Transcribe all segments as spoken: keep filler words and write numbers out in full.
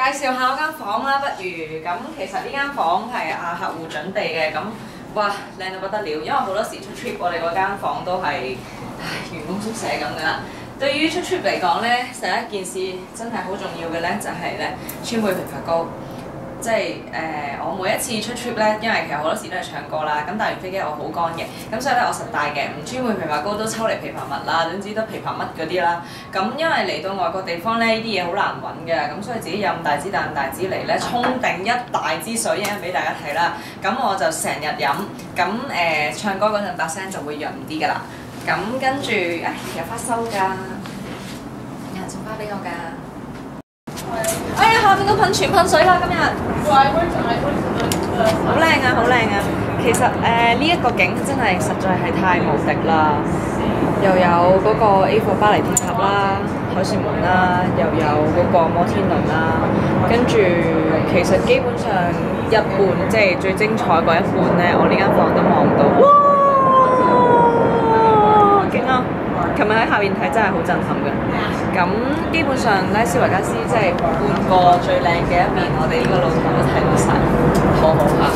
紹下我間房啦，不如咁其實呢間房係啊客戶準備嘅，咁哇靚到不得了，因為好多時出 trip 我哋嗰間房都係員工宿舍咁噶啦。對於出 trip 嚟講咧，第一件事真係好重要嘅咧，就係咧川貝枇杷膏。即係誒、呃，我每一次出 trip 咧，因為其實好多時都係唱歌啦，咁搭完飛機我好乾嘅，咁所以咧我實帶嘅，唔川貝枇杷膏都抽嚟枇杷蜜啦，總之都枇杷乜嗰啲啦。咁因為嚟到外國地方咧，呢啲嘢好難揾嘅，咁所以自己有咁大支啖大支嚟咧，沖定一大支水嘅俾大家睇啦。咁我就成日飲，咁誒、呃、唱歌嗰陣把聲就會潤啲㗎啦。咁跟住誒有花收㗎，有人送花俾我㗎。哎呀，下邊都噴泉噴水啦！今日好靚啊，好靚啊！其實誒呢一個景真係實在係太無敵啦，又有嗰個 A 貨巴黎鐵塔啦、凱旋門啦，又有嗰個摩天輪啦，跟住其實基本上一半即係最精彩嗰一半咧，我呢間房都望到，哇！勁啊！琴日喺下邊睇真係好震撼嘅。咁基本上拉斯維加斯即係半個最靚嘅一面，我哋呢個路途都睇到晒，好好嚇。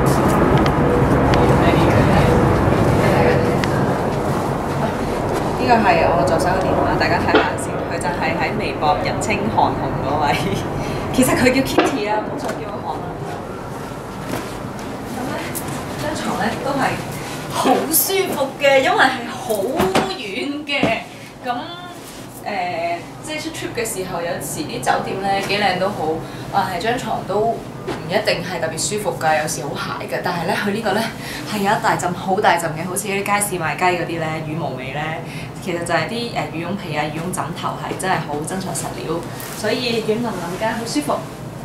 呢個係我助手嘅電話，大家睇下先。佢就係喺微博人稱韓紅嗰位，其實佢叫 Kitty 啊，唔好再叫我韓啦。咁咧張床咧都係好舒服嘅，因為係好遠嘅。咁誒、呃，即係出 trip 嘅時候，有時啲酒店咧幾靚都好，但係張床都唔一定係特別舒服㗎，有時好鞋㗎。但係咧，佢呢個咧係有一大陣好大陣嘅，好似啲街市賣雞嗰啲咧羽毛味咧，其實就係啲誒羽絨被啊、羽絨枕頭係真係好真材實料，所以軟腍腍㗎，好舒服。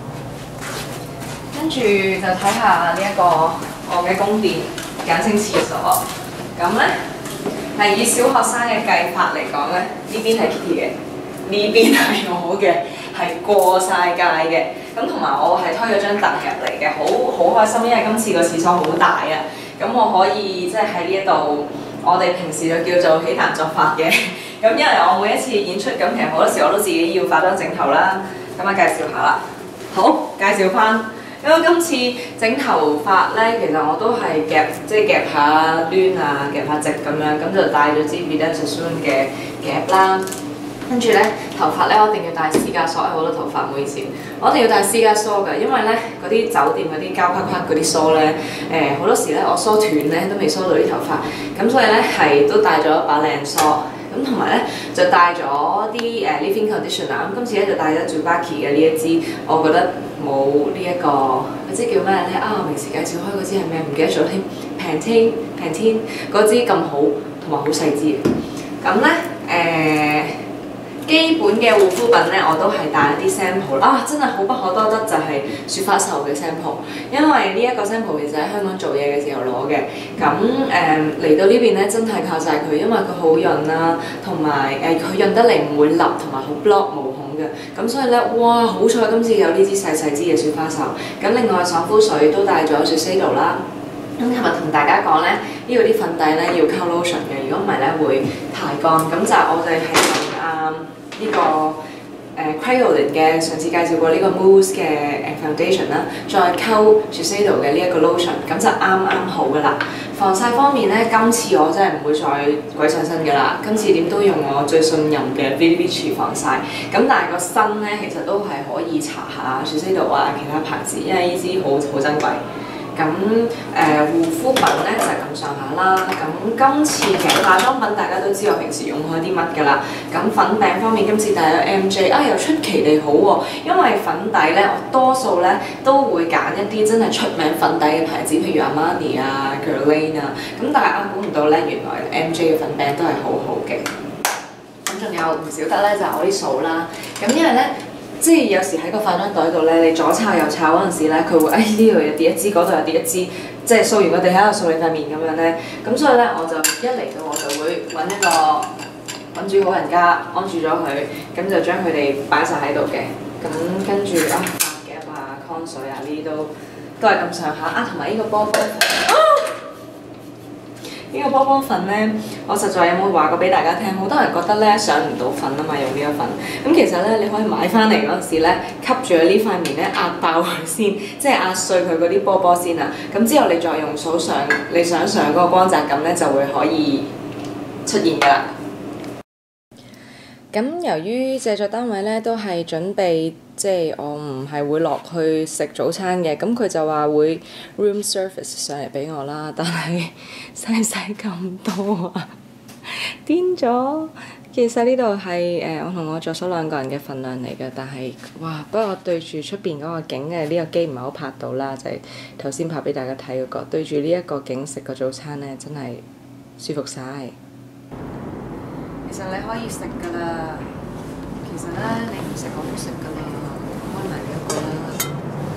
跟住就睇下呢一個我嘅宮殿，簡稱廁所。咁咧。係以小學生嘅計法嚟講咧，呢邊係 Kitty 嘅，呢邊係我嘅，係過晒界嘅。咁同埋我係推咗張凳入嚟嘅，好好開心，因為今次個廁所好大啊。咁我可以即係喺呢一度，我哋平時就叫做起壇作法嘅。咁因為我每一次演出，咁其實好多時我都自己要化妝整頭啦。咁啊介紹下啦，好介紹翻。因為今次整頭髮咧，其實我都係夾即係夾下攣啊，夾下直咁樣，咁就帶咗支 Vidal Sassoon 嘅夾啦。跟住咧頭髮咧，我一定要帶私家梳，好多頭髮唔好意思，我一定要帶私家梳㗎，因為咧嗰啲酒店嗰啲膠啪啪嗰啲梳咧，誒好多時咧我梳斷咧都未梳到啲頭髮，咁所以咧係都帶咗一把靚梳。咁同埋咧就帶咗啲誒 leave-in conditioner，咁今次咧就帶咗 Jubaki 嘅呢一支，我覺得冇呢一個嗰支叫咩咧啊？平時介紹開嗰支係咩？唔記得咗添 ，Pantene Pantene 嗰支咁好，同埋好細支。咁咧誒基本嘅護膚品咧，我都係帶一啲 sample 啊！真係好不可多得就係雪花秀嘅 sample， 因為呢一個 sample 其實喺香港做嘢嘅時候攞嘅。咁誒嚟到呢邊咧，真係靠晒佢，因為佢好潤啦，同埋誒佢潤得嚟唔會立，同埋好 block 毛孔嘅。咁所以咧，哇！好彩今次有呢支細細支嘅雪花秀。咁另外爽膚水都帶咗 Shiseido 啦。咁琴日同大家講咧，呢度啲粉底咧要溝 lotion 嘅，如果唔係咧會太乾。咁就我哋係用啊呢個誒 Kryolan 嘅上次介紹過呢個 mousse 嘅誒 foundation 啦，再溝 Shiseido 嘅呢一個 lotion， 咁就啱啱好噶啦。防曬方面咧，今次我真係唔會再鬼上身噶啦，今次點都用我最信任嘅 Vichy 防曬。咁但係個身咧，其實都係可以搽下 Shiseido 啊其他牌子，因為呢支好好珍貴。咁誒、呃、護膚品咧就係咁上下啦。咁今次嘅化妝品大家都知我平時用開啲乜㗎啦。咁粉餅方面今次帶咗 M J 啊，又出奇地好喎、啊。因為粉底咧，我多數咧都會揀一啲真係出名粉底嘅牌子，譬如 Armani 啊、Guerlain 啊。咁但係啊，估唔到咧，原來 M J 嘅粉餅都係好好嘅。咁仲有唔少得咧，就係、我啲掃啦。咁因為咧。即係有時喺個化妝袋度咧，你左抄右抄嗰陣時咧，佢會誒呢度又跌一支，嗰度又跌一支，即係掃完個地喺度掃你塊面咁樣咧。咁所以咧，我就一嚟到我就會揾一個揾住好人家安住咗佢，咁就將佢哋擺晒喺度嘅。咁跟住啊，髮夾啊、con水啊呢啲都都係咁上下啊，同埋呢個波波。啊呢個波波粉咧，我實在有冇話過俾大家聽？好多人覺得咧上唔到粉啊嘛，用呢個粉。咁其實咧，你可以買翻嚟嗰陣時咧，吸住呢塊面咧壓爆佢先，即係壓碎佢嗰啲波波先啊。咁之後你再用手上你想上嗰個光澤感咧，就會可以出現㗎啦。咁由於製作單位咧都係準備，即係我唔係會落去食早餐嘅，咁佢就話會 room service 上嚟俾我啦，但係使唔使咁多啊？癲咗！其實呢度係誒我同我助手兩個人嘅份量嚟嘅，但係哇！不過我對住出邊嗰個景嘅呢個機唔係好拍到啦，就係頭先拍俾大家睇嗰個，對住呢一個景食個早餐咧，真係舒服晒。其實你可以食㗎啦，其實咧你唔食我都食㗎啦，開埋呢一個啦。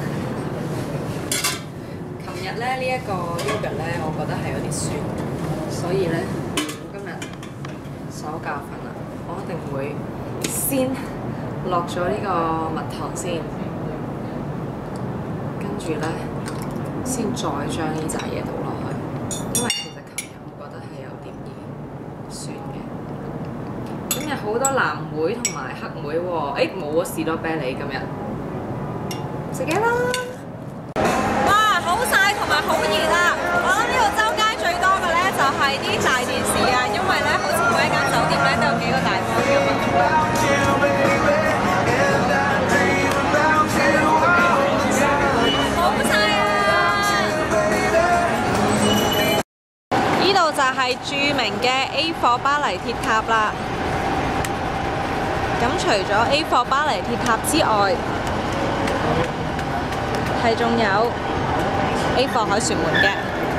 琴日咧呢一個 yogurt 咧，我覺得係有啲酸，所以咧我今日手教訓啦，我一定會先落咗呢個蜜糖先，跟住咧先再將呢扎嘢倒落去，因為其實琴日我覺得係有啲嘢酸嘅。今日好多藍莓同埋黑莓喎，誒冇啊士多啤梨今日，食嘢啦！ 哇，好曬同埋好熱啊！我諗呢度周街最多嘅咧就係啲大電視啊，因為咧好似每一間酒店咧都有幾個大房咁啊。好曬啊！呢度就係著名嘅 A 貨巴黎鐵塔啦。咁除咗 A 貨巴黎鐵塔之外，係仲有 A 貨凱旋門嘅。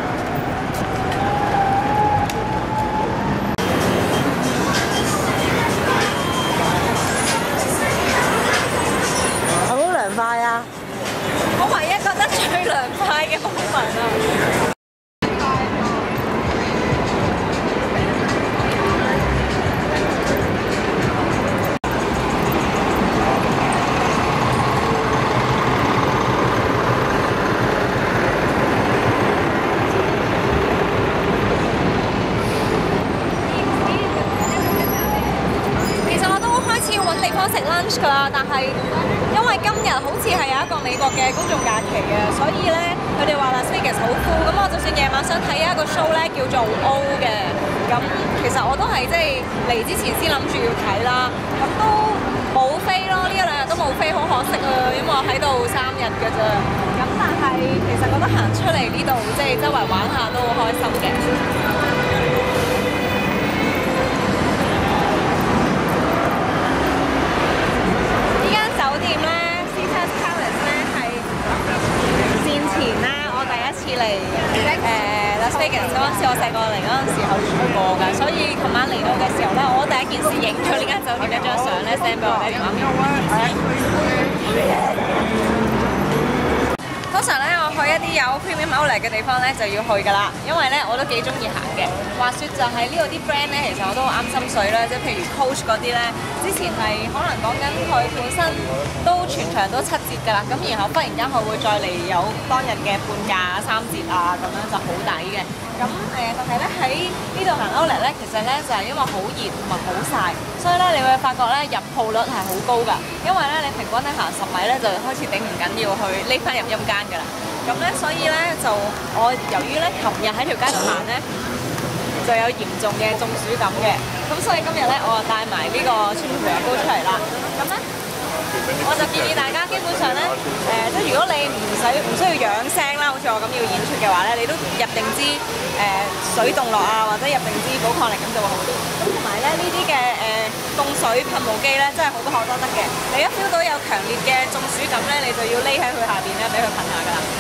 好涼快啊！我唯一覺得最涼快嘅部分啊！食 lunch 㗎啦，但係因為今日好似係有一個美國嘅公眾假期啊，所以咧佢哋話 Las Vegas 好 full，咁我就算夜晚想睇一個 show 咧叫做 O 嘅，咁其實我都係即係嚟之前先諗住要睇啦，咁都冇飛咯，呢一兩日都冇飛，好可惜啊，因為我喺度三日㗎咋，咁但係其實覺得行出嚟呢度即係周圍玩下都好開心嘅。嚟誒 Las Vegas 嗰陣時，我細個嚟嗰陣時候住過㗎，所以琴晚嚟到嘅時候咧，我第一件事影咗呢間酒店一張相咧 send 俾我爹哋媽咪。通常咧，我去一啲有 premium outlet 嘅地方咧，就要去㗎啦，因為咧我都幾中意行嘅。話説就係呢度啲 brand 咧，其實我都好啱心水啦，即係譬如 Coach 嗰啲咧，之前係可能講緊佢本身都全場都七折㗎啦，咁然後忽然間佢會再嚟有當日嘅半價三折啊，咁樣就好抵嘅。咁誒、呃，但係咧喺呢度行 outlet 咧，其實咧就係、是、因為好熱同埋好曬，所以咧你會發覺咧入鋪率係好高㗎，因為咧你平均咧行十米咧就開始頂唔緊要去匿翻入陰間㗎啦。咁咧所以咧就我由於咧琴日喺條街度行咧，就有嚴重嘅中暑感嘅，咁所以今日咧我就帶埋呢個川貝枇杷膏出嚟啦。咁咧我就建議大家基本上咧，誒、呃、即係如果你唔使唔需要養聲啦，好似我咁要演出嘅話咧，你都入定支誒、呃、水凍落啊，或者入定支寶礦力咁就會好啲。咁同埋咧呢啲嘅誒凍水噴霧機咧，真係好不可多得嘅。你一 feel 到有強烈嘅中暑感咧，你就要匿喺佢下邊咧，俾佢噴下㗎啦。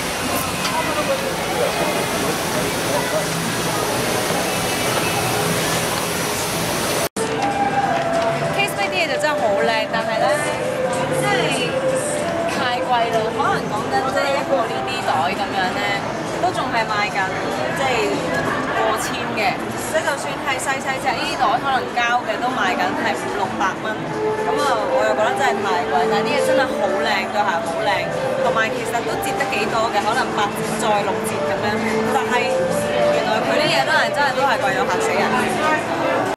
就真係好靚，但係咧，即係太貴啦。可能講緊即係一個呢啲袋咁樣咧，都仲係賣緊即係過千嘅。即係就算係細細隻呢啲袋，可能膠嘅都賣緊係五六百蚊。咁啊，我又覺得真係太貴。但係啲嘢真係好靚，對鞋好靚，同埋其實都折得幾多嘅，可能八折再六折咁樣。但係原來佢啲嘢都係真係都係貴到嚇死人。